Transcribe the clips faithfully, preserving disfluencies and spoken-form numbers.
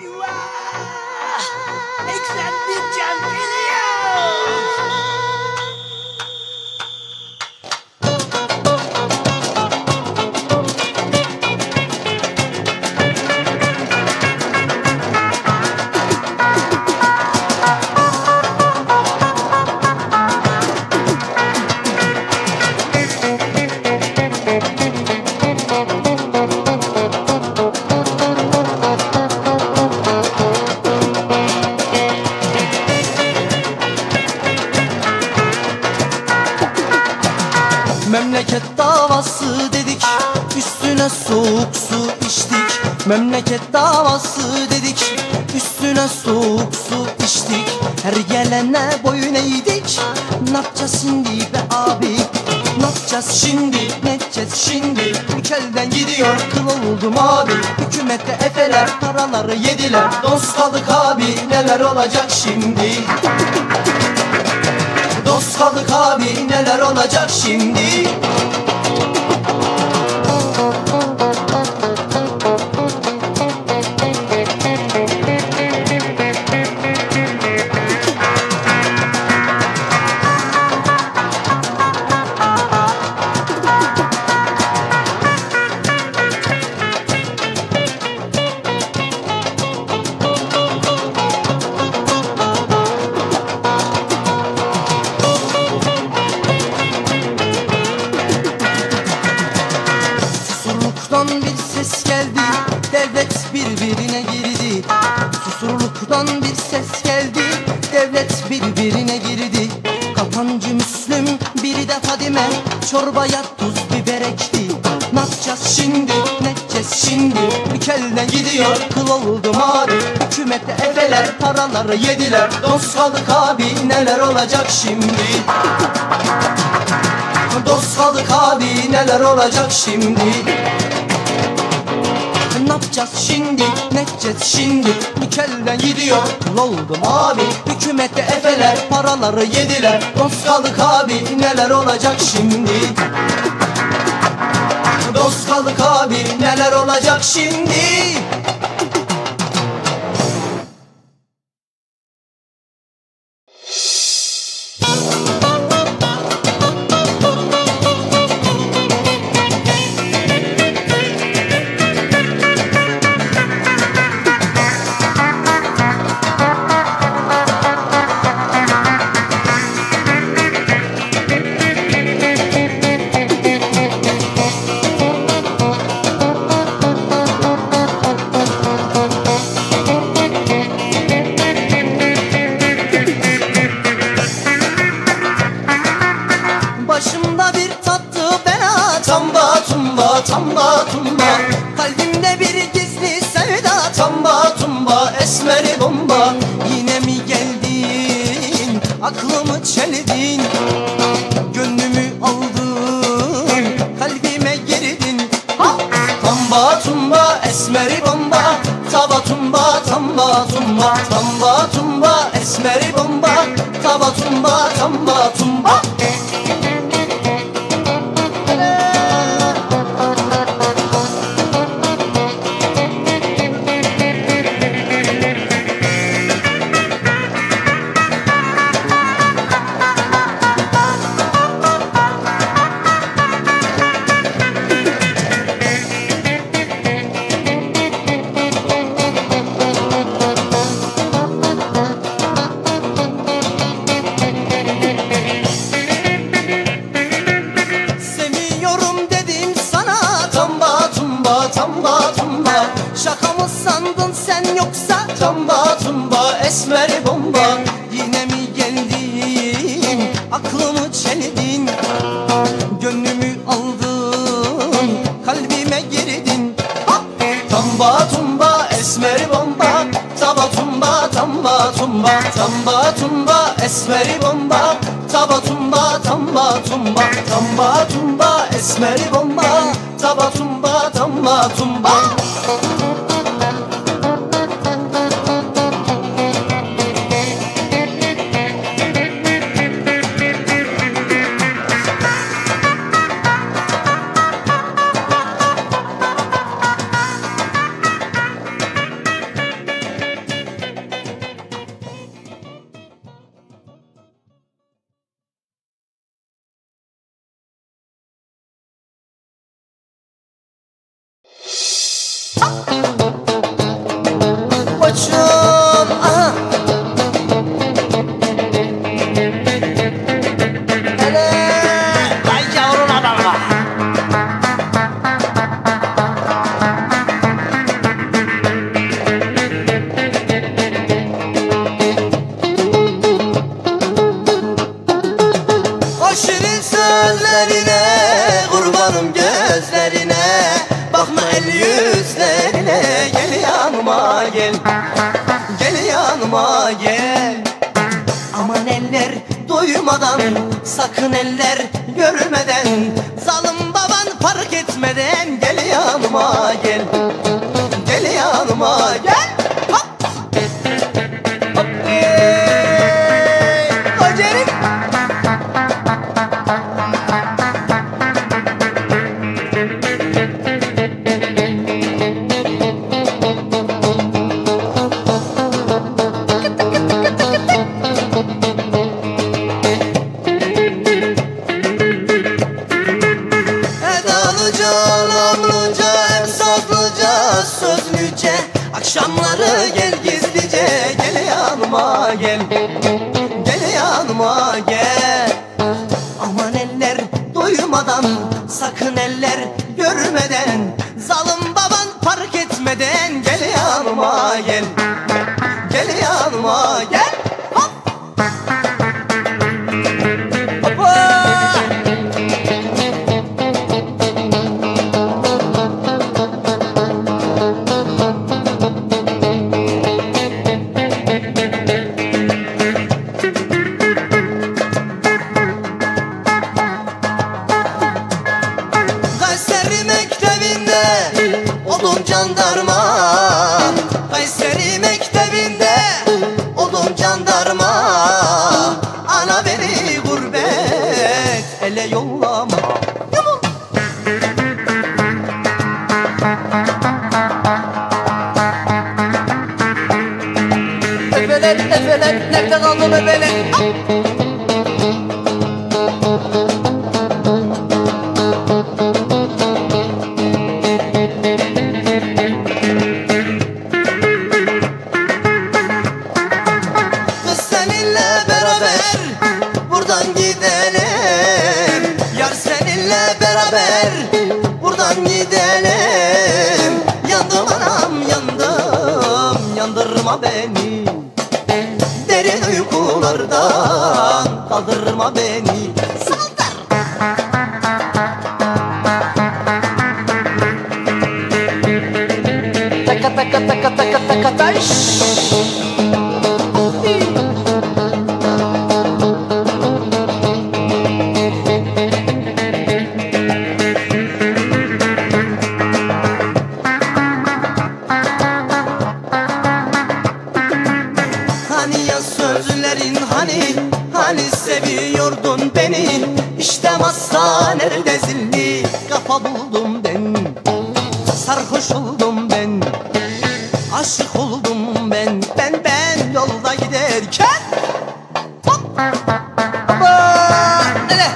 Eyvah! Eklendi can geliyor! Memleket davası dedik, üstüne soğuk su içtik. Memleket davası dedik, üstüne soğuk su içtik. Her gelene boyun eğdik. Ne yapacağız şimdi be abi? Ne yapacağız şimdi? Ne edeceğiz şimdi? Ülkelden gidiyor, kıl oldum abi. Hükümette efeler paraları yediler. Dost kaldık abi, neler olacak şimdi? Dost kaldık abi, neler olacak şimdi? Susurluktan bir ses geldi, devlet birbirine girdi. Susurluktan bir ses geldi, devlet birbirine girdi. Kapancı Müslüm, biri de Fadime, çorbaya tuz biber ekti. Ne yapacağız şimdi, ne edeceğiz şimdi? Ülkelden gidiyor, kıl oldum abi. Hükümette efeler paraları yediler. Dost kaldık abi, neler olacak şimdi? Dost kaldık abi, neler olacak şimdi? Ne yapacağız şimdi, ne edeceğiz şimdi? Ülkelden gidiyor, kıl oldum abi. Hükümette efeler paraları yediler. Dost kaldık abi, neler olacak şimdi? Dost kaldık abi, neler olacak şimdi? Başımda bir tatlı bela, tamba tumba tamba tumba. Kalbimde bir gizli sevda, tamba tumba esmeri bomba. Yine mi geldin, aklımı çeldin, gönlümü aldın, kalbime girdin. Ha! Tamba tumba esmeri bomba, taba tumba tamba tumba. Tamba tumba esmeri bomba, taba tumba tamba tumba. Tamba tumba, şaka mı sandın sen yoksa? Tamba tumba esmer bomba. Yine mi geldin, aklımı çeldin, gönlümü aldın, kalbime girdin. Ha! Tamba tumba esmer bomba, taba tumba tamba tumba. Tamba tumba esmer bomba, taba tumba tamba tumba. Tamba tumba esmer bomba, taba tumba tamba tumba. Gel yanıma gel. Aman eller duymadan, sakın eller görmeden, zalim baban fark etmeden gel yanıma gel. Gel yanıma gel. Hop. Hop. Hey. Kocaeli. Akşamları gel gizlice, gel yanıma gel. Gel yanıma gel. Aman eller duymadan, sakın eller görmeden, zalim baban fark etmeden gel yanıma gel. Gel yanıma gel. Hop. Hoppa. Oldum jandarma, Kayseri mektebinde oldum jandarma. Ana beni gurbet ele yollama. Efeler, efeler, nerede kaldın efeler? Buradan gidelim, yar seninle beraber buradan gidelim. Yandım anam yandım, yandırma beni, derin uykulardan kaldırma beni. Saldır. Taka taka taka taka taka taş. Sözlerin hani, hani seviyordun beni. İşte masa nerede zilli kafa buldum ben. Sarhoş oldum ben, aşık oldum ben. Ben ben yolda giderken hop. Hoppa. Nere?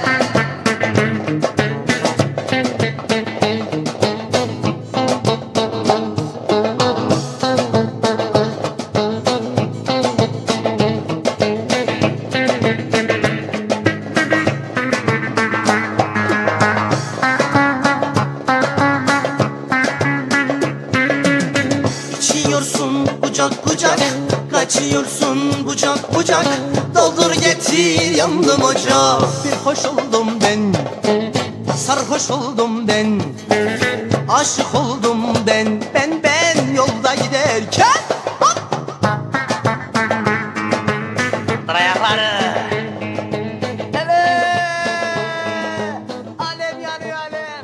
Kucak kucak kaçıyorsun, bucak bucak doldur getir yandım ocak. Bir hoş oldum ben, sarhoş oldum ben, aşık oldum ben. Ben ben yolda giderken hop. Ayakları. Evet. Alem yanıyor alem.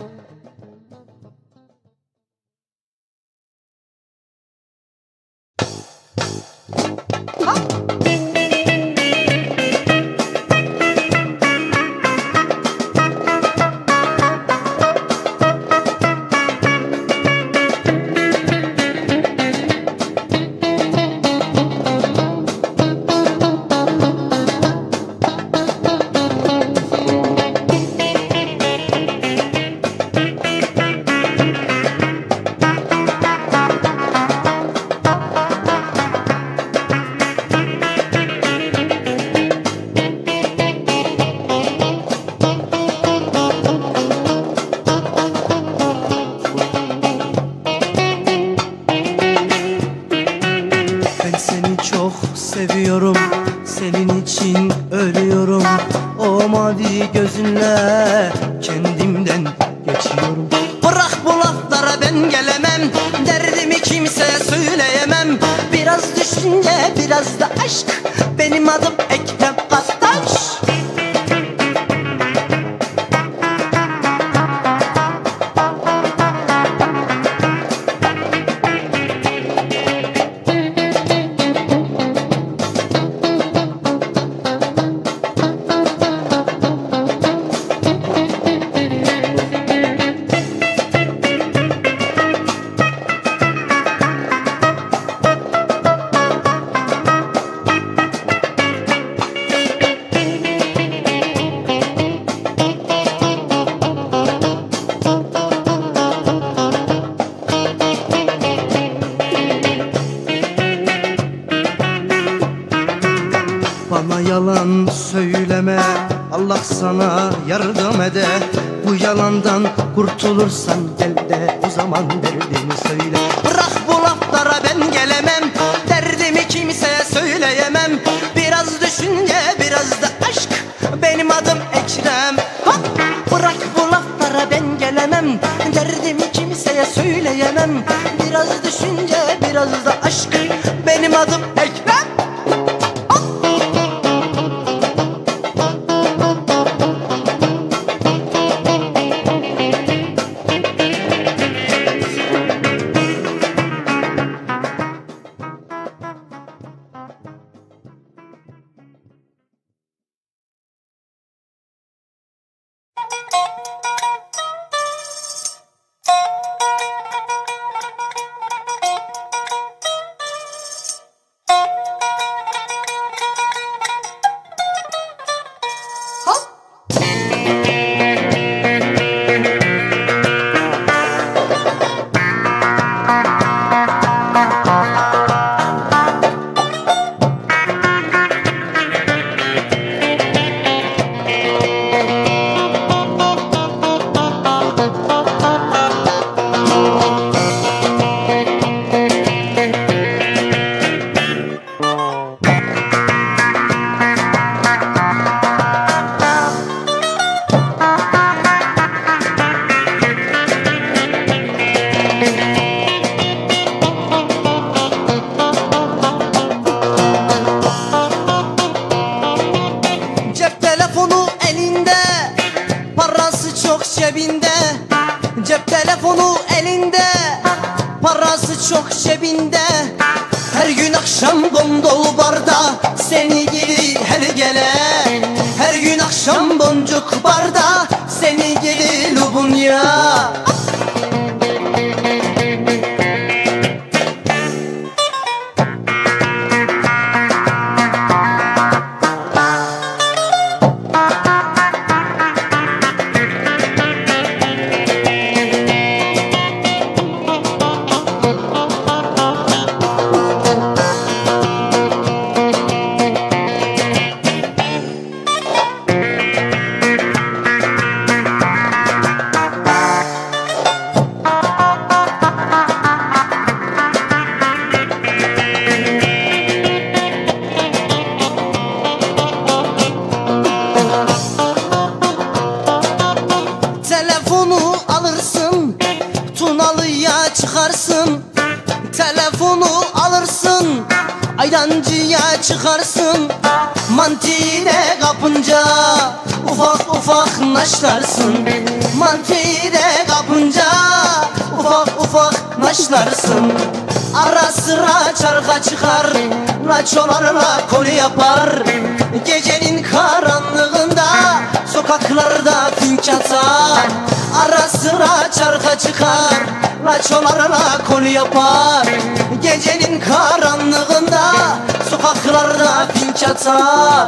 seviyorum, senin için ölüyorum. O mavi gözünle kendimden geçiyorum. Bırak bu laflara, ben gelemem, derdimi kimseye söyleyemem. Bir biraz da aşk. Benim adım Ekrem Kartaş. Bana yalan söyleme, Allah sana yardım ede. Bu yalandan kurtulursan gel de o zaman derdini söyle. Bırak bu laflara, ben gelemem, derdimi kimseye söyleyemem. Biraz düşünce biraz da aşk, benim adım Ekrem. Bak, bırak bu laflara, ben gelemem, derdimi kimseye söyleyemem. Biraz düşünce biraz da aşk, benim adım Ekrem. Cep telefonu elinde, parası çok cebinde. Her gün akşam gondol barda, seni gidi her gele. Her gün akşam boncuk barda, seni gidi Lubunya. Telefonu alırsın, Tunalı'ya çıkarsın. Telefonu alırsın, Ayrancı'ya çıkarsın. Mantide kapınca ufak ufak naşlarsın. Mantide kapınca ufak ufak naşlarsın. Ara sıra çarka çıkar, raçolarla kol yapar. Gecenin karanlığında sokaklarda fink atar. Ara sıra çarka çıkar, raçolarla kol yapar. Gecenin karanlığında sokaklarda fink atar.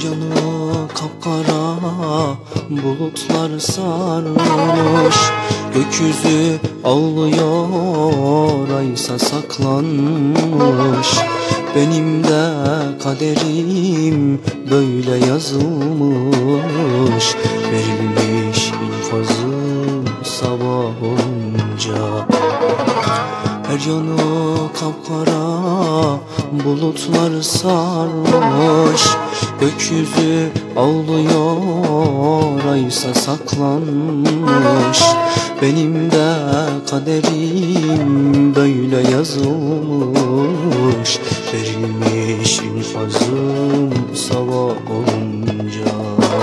yanı kapkara bulutlar sarmış, gökyüzü ağlıyor, aysa saklanmış. Benim de kaderim böyle yazılmış, verilmiş infazım sabah olunca. Her yanı kapkara bulutlar sarmış, gökyüzü ağlıyor, aysa saklanmış. Benim de kaderim böyle yazılmış, verilmiş infazım sabah olunca.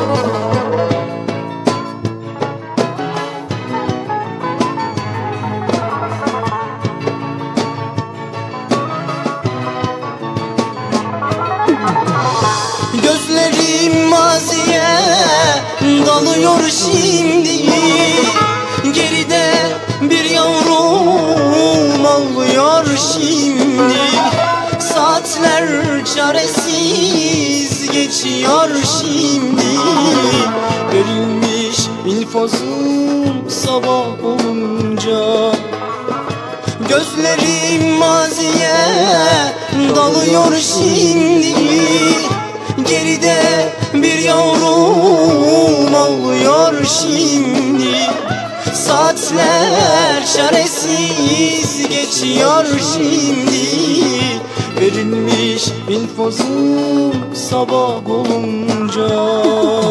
Gözlerim maziye dalıyor şimdi, geride bir yavrum ağlıyor şimdi. Saatler çaresiz geçiyor şimdi, verilmiş infazım sabah olunca. Gözlerim maziye dalıyor şimdi, geride bir yavrum ağlıyor şimdi. Saatler çaresiz geçiyor şimdi, verilmiş infazım sabah olunca.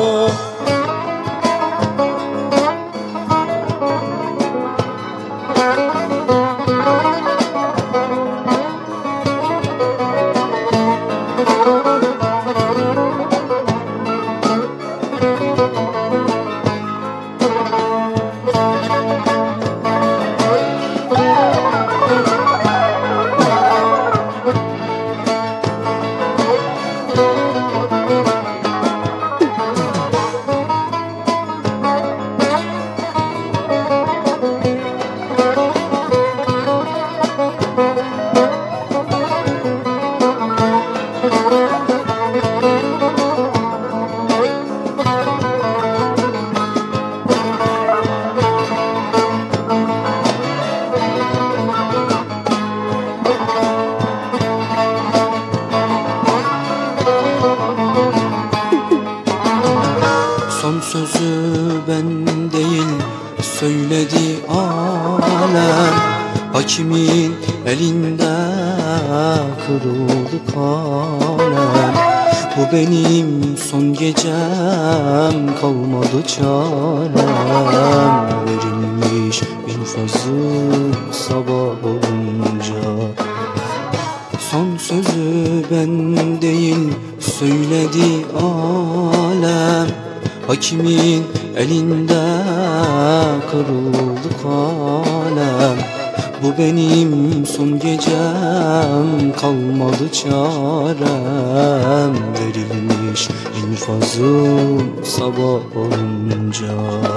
Son sözü ben değil söyledi alem, hakimin elinde kırıldı kalem. Bu benim son gecem, kalmadı çarem, verilmiş infazım sabah olunca. Son sözü ben değil söyledi alem, hakimin elinde kırıldı kalem. Bu benim son gecem, kalmadı çarem, verilmiş infazım sabah olunca.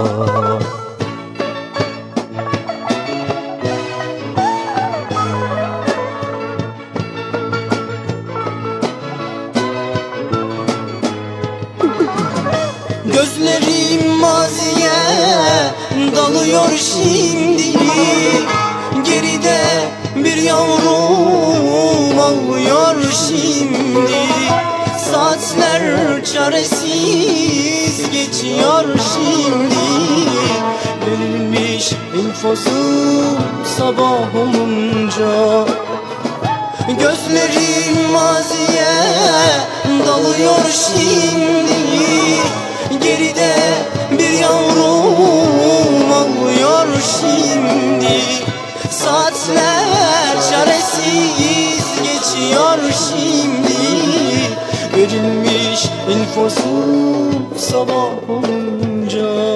Gözlerim maziye dalıyor şimdi, geride bir yavrum ağlıyor şimdi. Saatler çaresiz geçiyor şimdi, verilmiş infazım sabah olunca. Gözlerim maziye dalıyor şimdi, geride bir yavrum ağlıyor şimdi. Saatler çaresiz geçiyor şimdi, verilmiş infazım sabah olunca.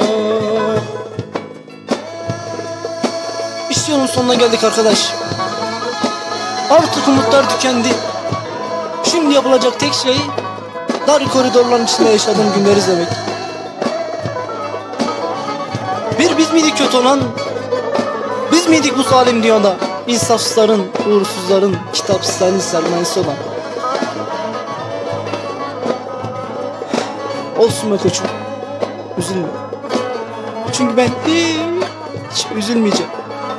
İşte yolun sonuna geldik arkadaş. Artık umutlar tükendi. Şimdi yapılacak tek şey dar koridorların içinde yaşadığım günleri izlemek. Bir biz miydik kötü olan? Biz miydik bu zalim dünyada insafsızların, uğursuzların, kitapsızların sermayesi olan? Olsun be koçum, üzülme. Çünkü ben hiç üzülmeyeceğim.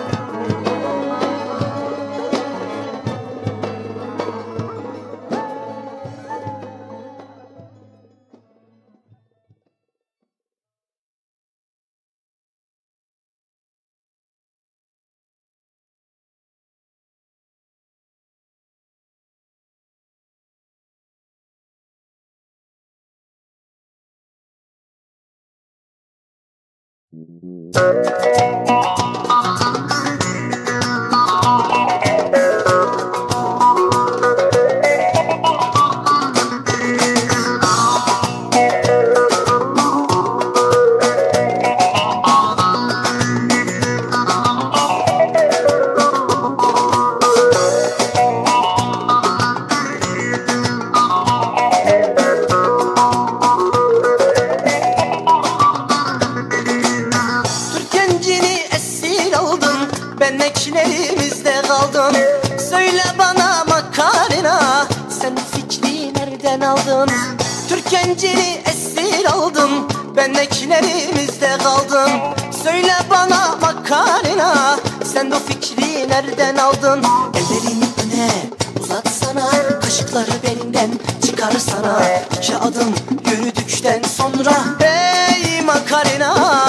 Beneklerimizde kaldın. Söyle bana Makarena, sen fikri nereden aldın? Türkencini esir aldın, beneklerimizde kaldın. Söyle bana Makarena, sen bu fikri nereden aldın? Ellerini öne uzatsana, kaşıkları belinden çıkarsana. İki adım yürüdükten sonra hey Makarena.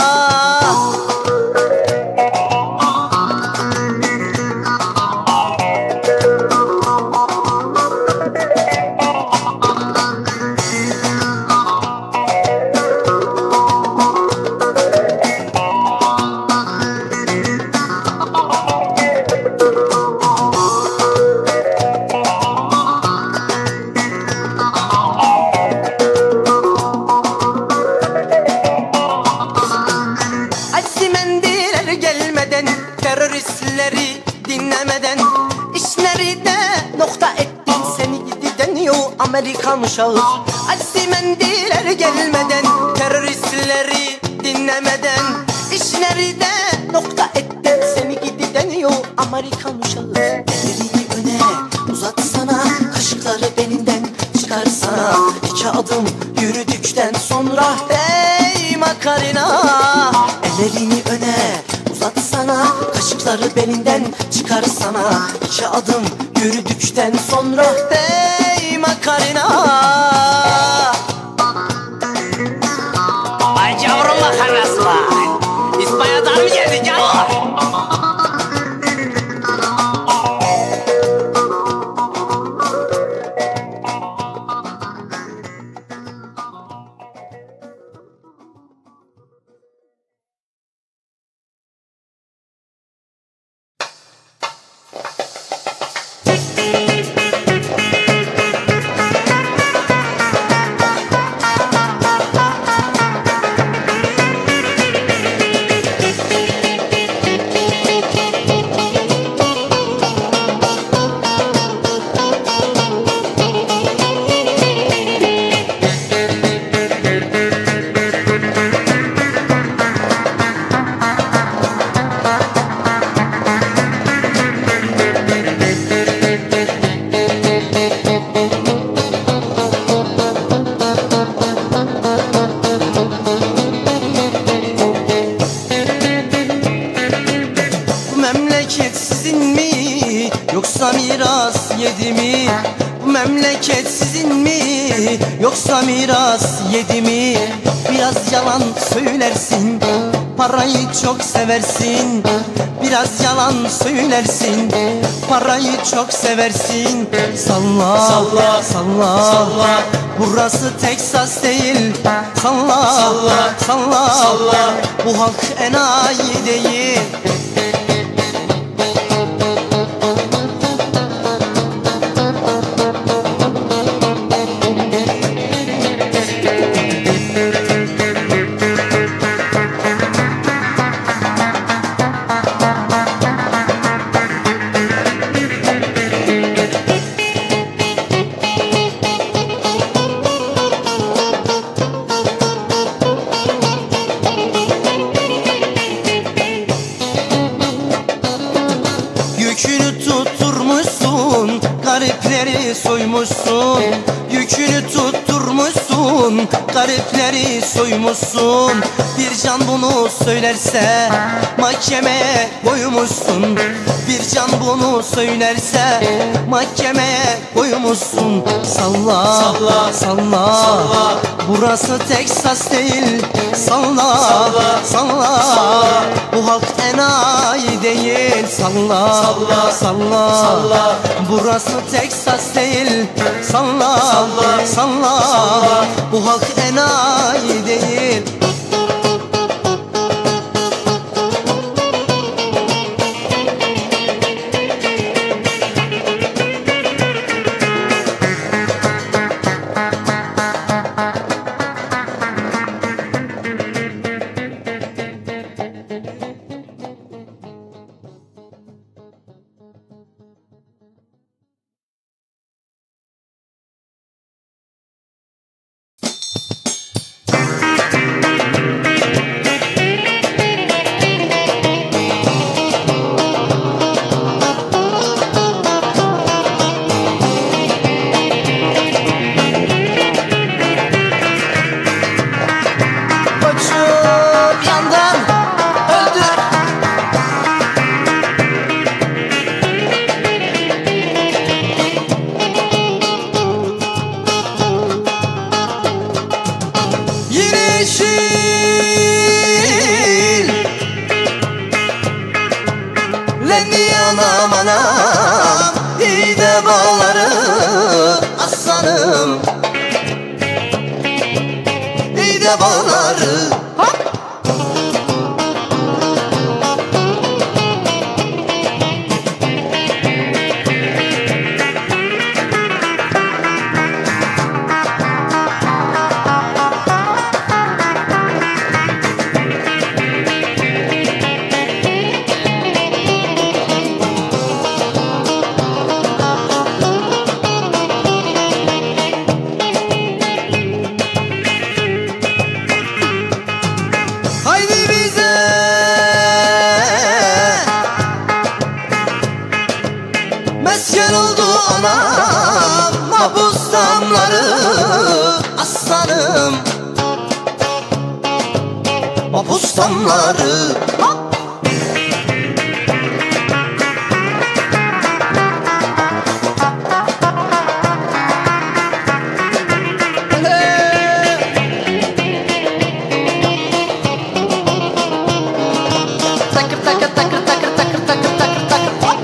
Teröristleri dinlemeden işleri de nokta ettin, seni gidi deniyor Amerikan uşağı. Aziz mendiler gelmeden teröristleri dinlemeden işleri de nokta ettin, seni gidi deniyor Amerikan uşağı. Ellerini öne uzatsana, kaşıkları belinden çıkarsana. İki adım yürüdükten sonra hey Makarena. Ellerini öne uzatsana, kaşıkları belinden çıkarsana. İki adım yürüdükten sonra hey Makarena. Ay yavrum makarnası var. İspanya'dan mı geldik yavrum? Yoksa miras yedi mi? Bu memleket sizin mi? Yoksa miras yedi mi? Biraz yalan söylersin, parayı çok seversin. Biraz yalan söylersin, parayı çok seversin. Salla, Salla, salla, salla. Burası Teksas değil. Salla, Salla, salla, salla. Bu halk enayi değil. Yükünü tutturmuşsun, garipleri soymuşsun. Yükünü tutturmuşsun, soymuşsun, garipleri soymuşsun. Bir can bunu söylerse mahkemeye koymuşsun. Bir can bunu söylerse mahkemeye koymuşsun. Salla, Salla, salla, salla. Burası Teksas değil. Salla, Salla, salla, salla. Bu halk enayi değil. Salla, Salla, salla, salla. Burası Teksas değil. Salla, Salla, salla, salla. Bu halk enayi değil. Koçum yandan öldür. Yeşil lendi yanam anam, iyi de bağları aslanım, iyi de bağları. Haydi bize mesken oldu anam, mahpus damları aslanım, mahpus damları. Takır takır takır takır takır takır takır takır. Hop.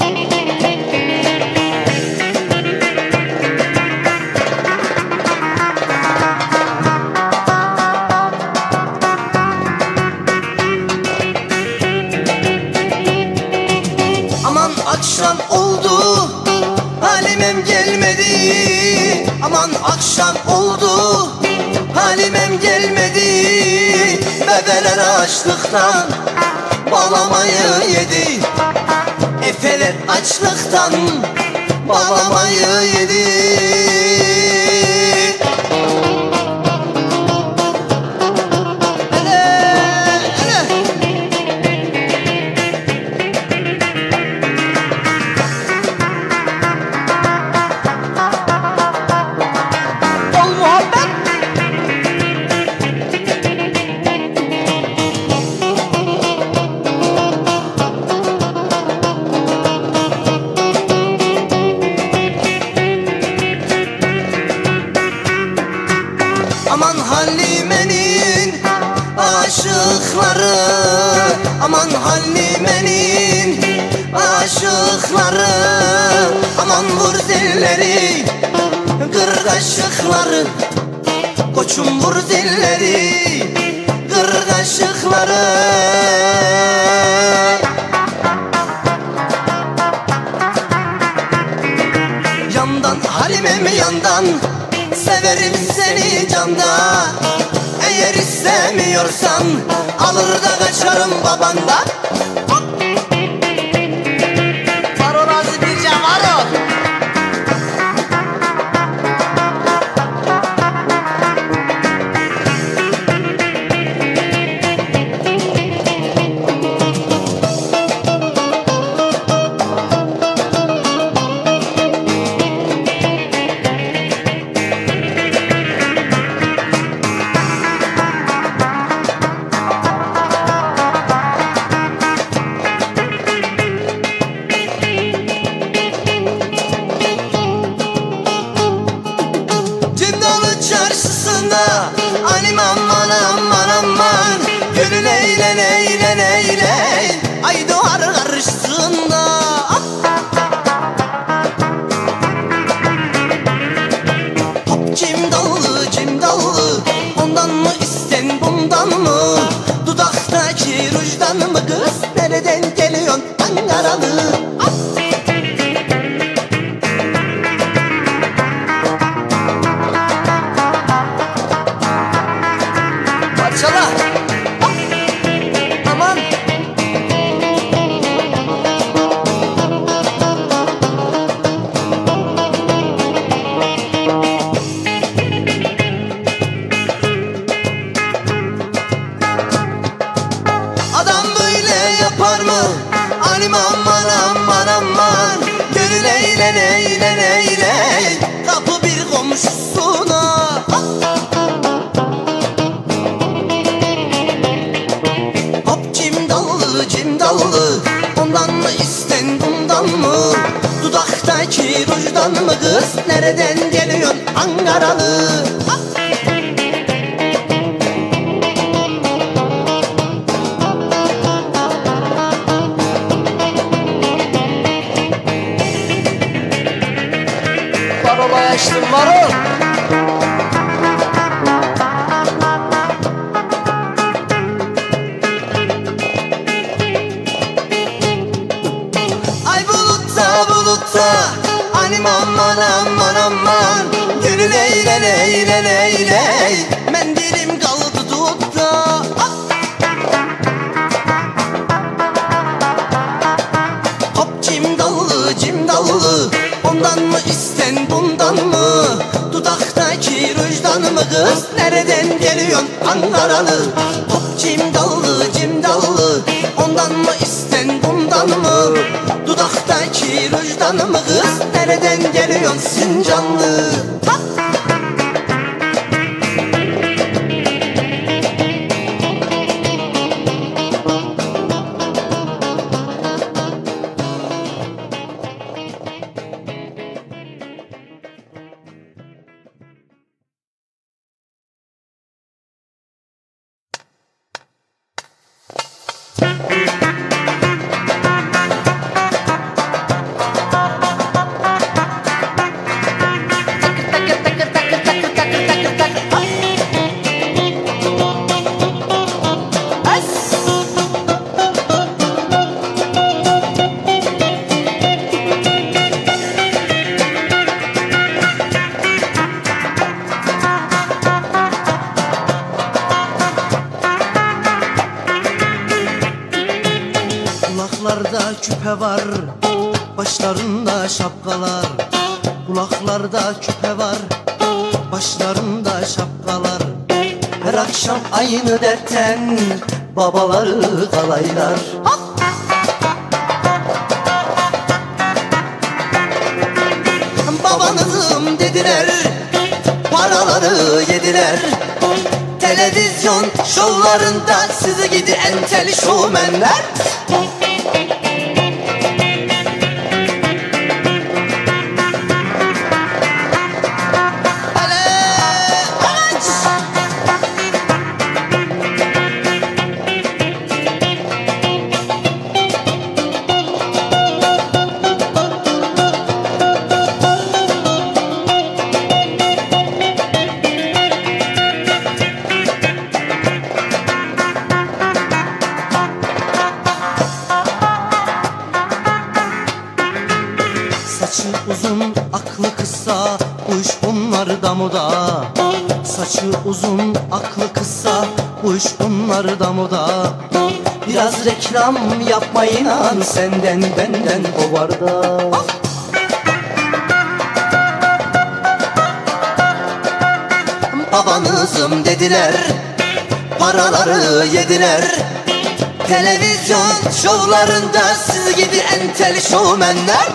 Aman akşam oldu, halimem gelmedi. Aman akşam oldu, halimem gelmedi. Bebeler açlıktan bağlamayı yedi. Efeler açlıktan bağlamayı yedi. Hele, hele. Ol muhabbet. Aman Halime'nin aşıkları, aman Halime'nin aşıkları, aman vur dilleri, kır kaşıkları, koçum vur dilleri, kır kaşıkları. Yandan Halimem yandan, severim seni candan. Eğer istemiyorsan alır da kaçarım babandan. Varol Aziz Bircan varol. da anim aman aman aman. Gönül eyle eyle eyle ay doğar karşısında. Hop cimdallı cimdallı ondan mı isten bundan mı? Dudaktaki rujdan mı kız nereden geliyorsun Ankaralı? Parçala. Aman. Adam böyle yapar mı? Anim aman aman aman. Gönül eyle eyle eyle kapı bir komşusuna. Hop cimdallı cimdallı ondan mı isten bundan mı? Dudaktaki rujdan mı kız nereden geliyorsun Ankaralı? Varola açtım varol. Ay bulutta bulutta anim aman aman aman. Gönül eyle eyle eyle mendilim kaldı dutta. Hop cimdallı cimdallı ondan mı isten bundan mı? Dudaktaki rujdan mı kız nereden geliyorsun Ankaralı? Hop cimdallı cimdallı ondan mı isten bundan mı? Dudaktaki rujdan mı kız nereden geliyorsun Sincanlı? Ha! Kulaklarda küpe var, başlarında şapkalar. Kulaklarda küpe var, başlarında şapkalar. Her akşam aynı dertten babaları kalaylar. Babanızım dediler, paraları yediler. Televizyon şovlarında sizi gidi enteli şovmenler. Saçı uzun, aklı kısa, bu iş bunlarda moda. Saçı uzun, aklı kısa, bu iş bunlarda moda. Biraz reklam yapma inan, senden benden o var da. Babanızım dediler, paraları yediler. Televizyon şovlarında siz gibi enteli şovmenler.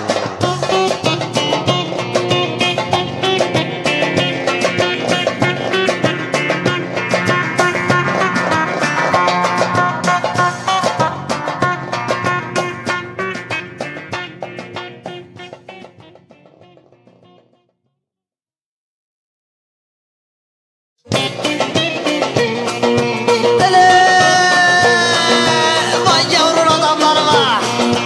Hele vay yavrun adamlarıma.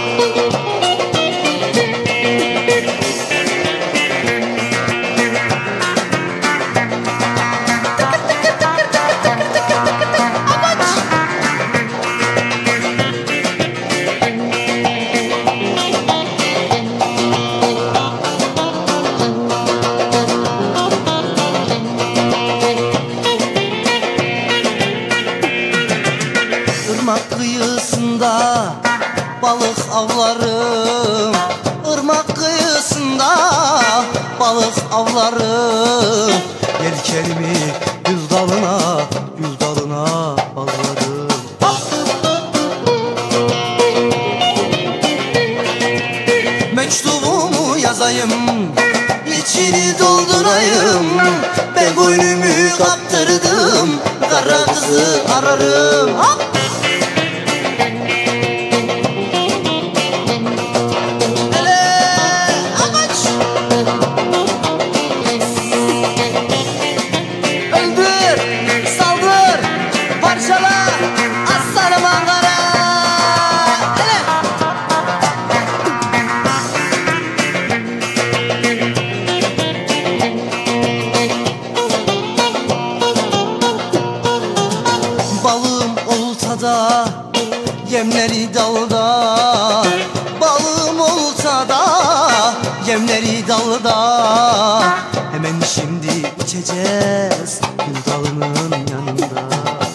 Irmak kıyısında balık avlarım, Irmak kıyısında balık avlarım. Yelkenimi gül dalına, gül dalına bağladım. Mektubumu yazayım, içini doldurayım. Ben gönlümü kaptırdım, kara kızı ararım. Öldür, saldır, parçala, aslanım Ankara. Hele. Balığım oltada, yemleri dalda. Balığım oltada, yemleri dalda. Hemen şimdi içeceğiz gül dalının yanında.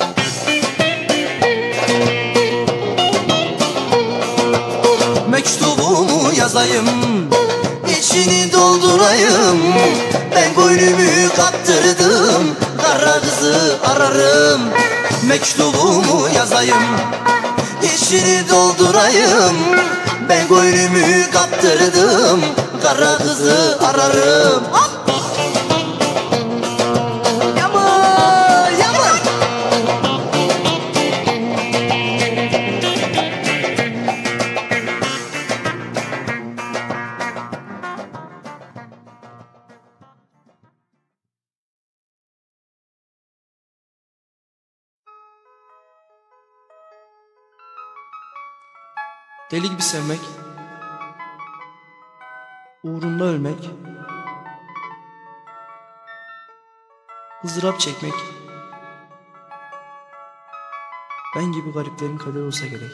Mektubumu yazayım, içini doldurayım. Ben gönlümü kaptırdım, kara kızı ararım. Mektubumu yazayım, içini doldurayım. Ben gönlümü kaptırdım, kara kızı ararım. Hop! Yamır, yamır. Deli gibi sevmek, uğrunda ölmek, ızdırap çekmek, ben gibi gariplerin kaderi olsa gerek.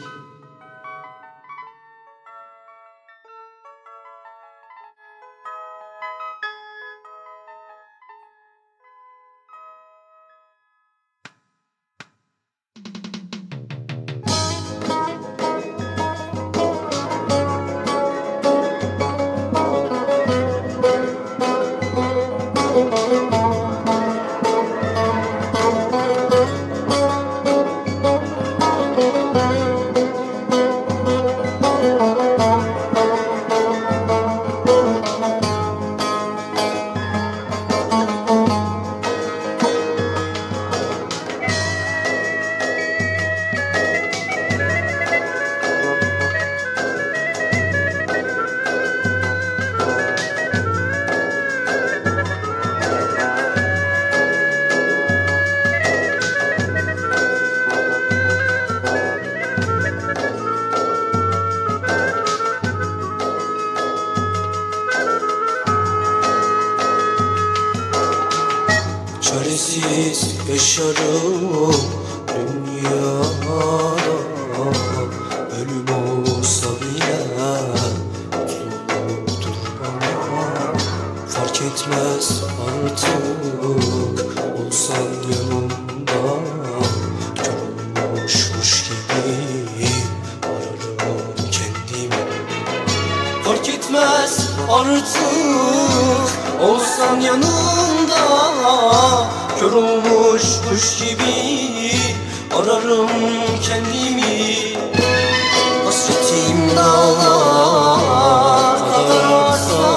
Çaresiz yaşarım dünyada, ölüm olsa bile mutluluktur bana. Fark etmez artık olsan yanımda, görünmüşmüş gibi ararım kendimi. Fark etmez artık olsan yanımda, kör olmuş kuş gibi ararım kendimi. Hasretim dağlar kadarsa,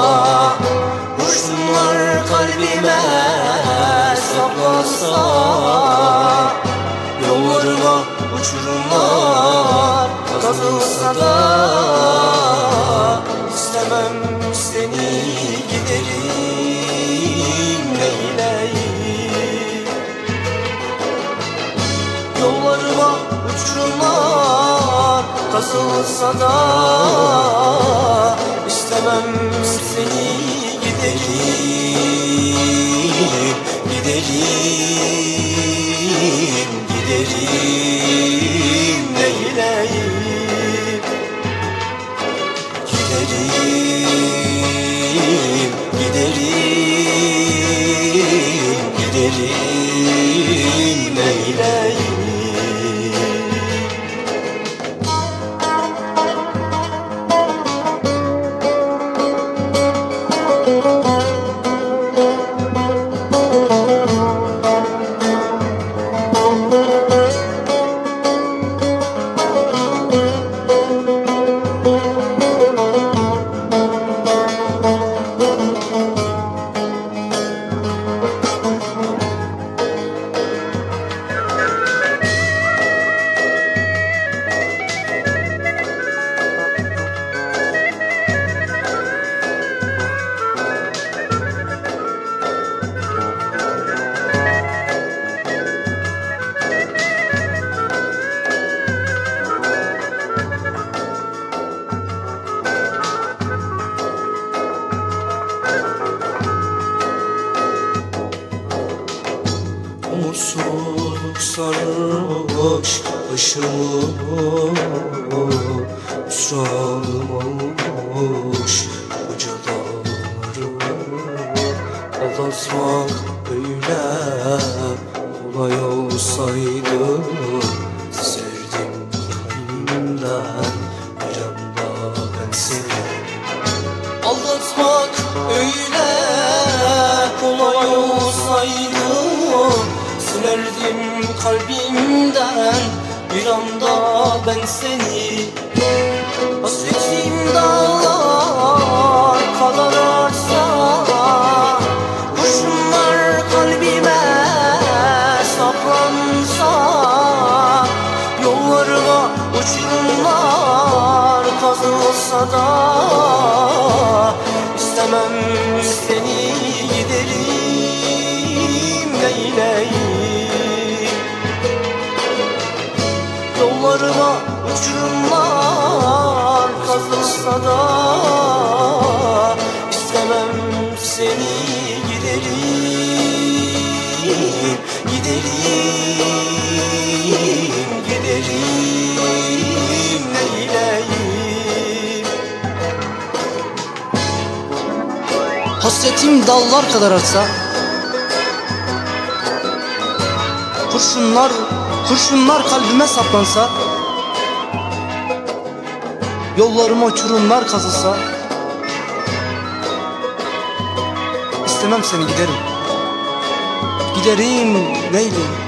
kurşunlar kalbime saplasa, yollarıma uçurumlar kazılsa da, istemem seni giderim neyleyim. kazılsa da istemem seni. Giderim, giderim, giderim, neyleyim? Giderim, giderim, giderim, neyleyim? Umutsuzluk sarmış başımı, hüsranım olmuş koca dağları. Aldatmak böyle kolay olsaydı, sevdim kalbimden bir anda ben seni. Aldatmak öyle kolay olsaydı, silerdim kalbimden bir anda ben seni. Hasretim dağlar kadar arsa, kurşunlar kalbime saplansa, yollarıma uçurumlar kazılsa da istemem seni. Giderim, neyleyim? Yollarıma uçurumlar kazılsa da istemem seni. Giderim, giderim, giderim, neyleyim? Hasretim dallar kadar artsa, Kurşunlar, kurşunlar kalbime saplansa, yollarıma uçurumlar kazılsa, istemem seni. Giderim, giderim, neyleyim?